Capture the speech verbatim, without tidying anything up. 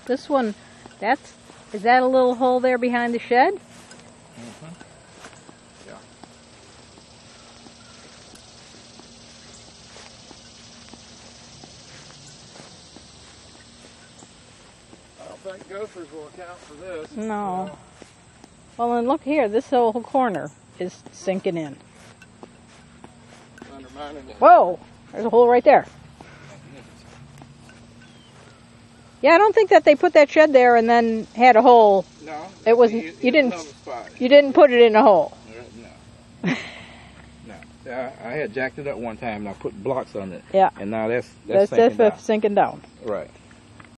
This one, that's, is that a little hole there behind the shed? Mm-hmm. Yeah. I don't think gophers will account for this. No. So. Well, and look here, this whole corner is sinking in. Undermining it. Whoa, there's a hole right there. Yeah, I don't think that they put that shed there and then had a hole. No, it was. You, you, you didn't. spot. You didn't put it in a hole. No. No. I, I had jacked it up one time and I put blocks on it. Yeah. And now that's that's, that's sinking that's down. sinking down. Right.